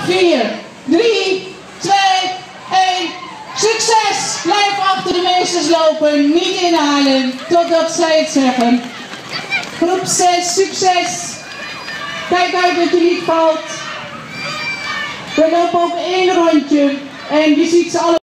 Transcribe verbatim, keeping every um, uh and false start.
vier, drie, twee, één. Succes! Blijf achter de meesters lopen, niet inhalen totdat zij het zeggen. Groep zes, succes! Kijk uit dat je niet valt. We lopen ook één rondje en je ziet ze alle